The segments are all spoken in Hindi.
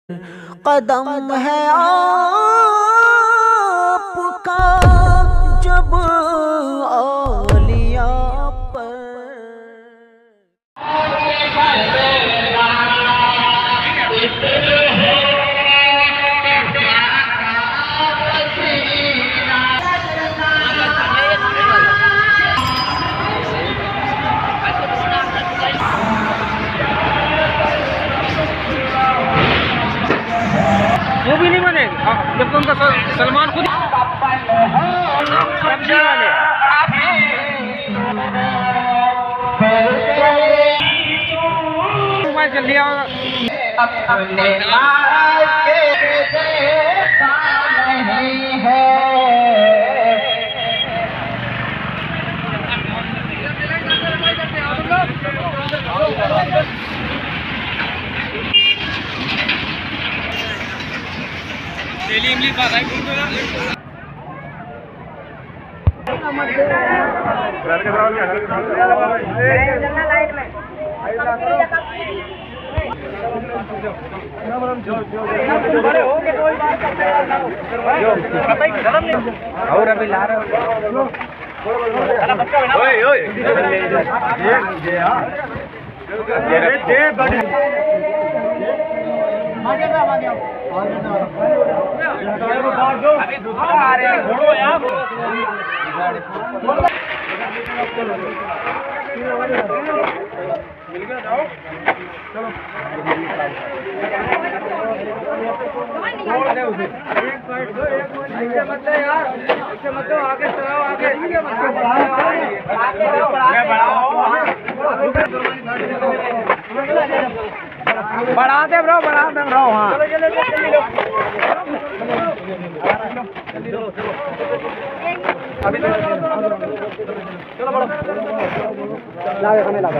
कदम है आपका जब औलिया पर। वो भी नहीं बनेगा जब उनका सलमान खुद सब्जी वाले मोबाइल चल लिया डेली इमली का है और अभी ला रहे बढ़ा दे ब्रो हाँ अभी चलो बढ़ो लागे खाने लागे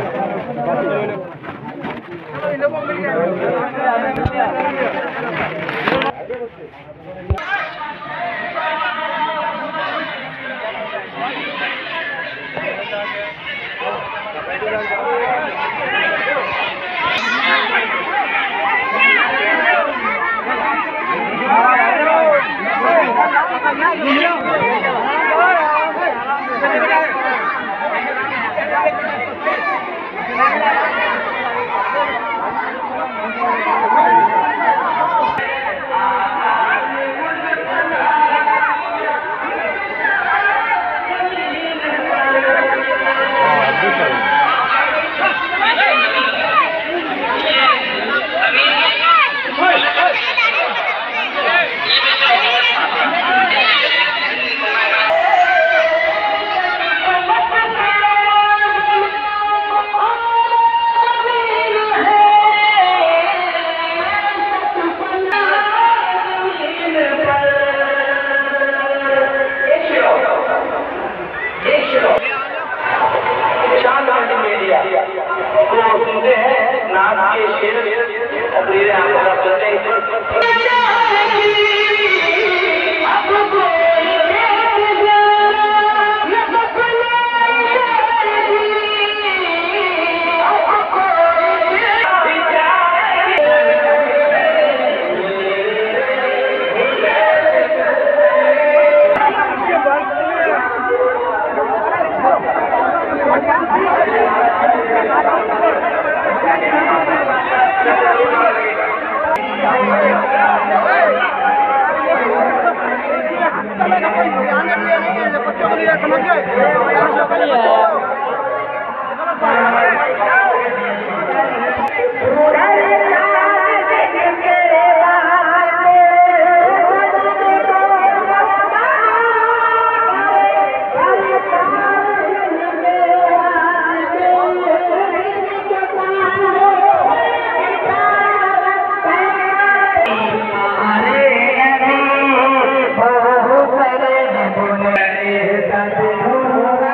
अरे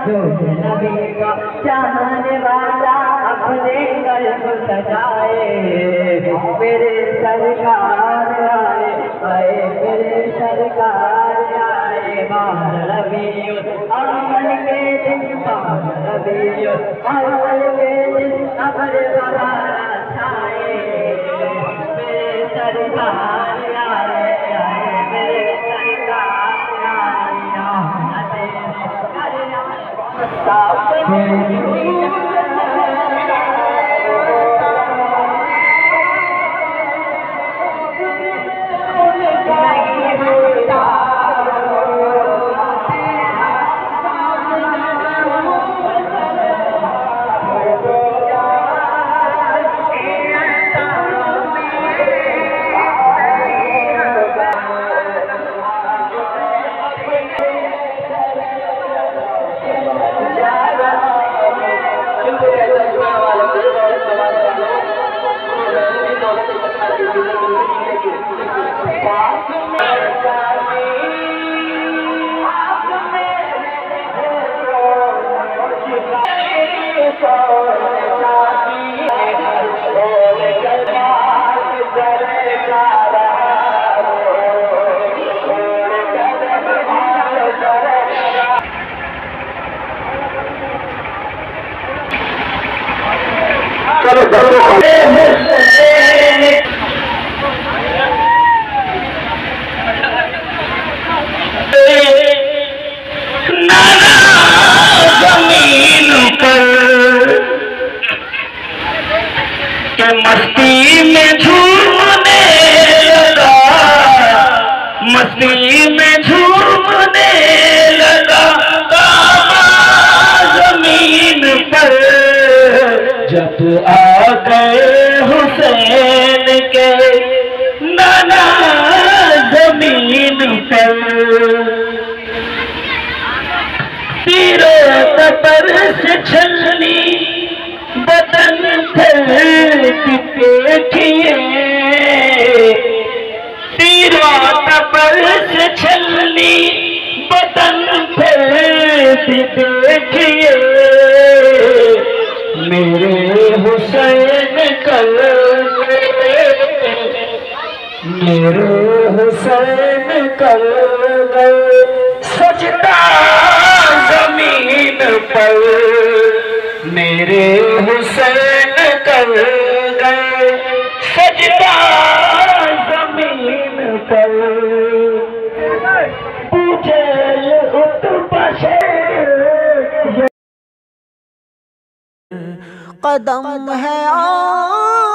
नबी का चाहने वाला अपने कल्ब सजाए, मेरे सरकार आए, आए मेरे सरकार आए। बार रबीउल अव्वल के दिन, बार रबीउल अव्वल के दिन अबर बहार छाए, मेरे सरकार आए, आए मेरे सरकार आए। मस्ती में झूमने लगा, मस्ती में झूमने लगा जमीन पर। जब आ गए हुसैन के नाना जमीन पर, तीरों तपर से छलनी बदन देखिए, तीरों तपर से छलनी बदन देखिए, मेरे हुसैन कल, मेरे हुसैन कल सजदा जमीन पर, मेरे हुसैन कर गए सजदा जमीन पर। पूछल उत्पा से कदम है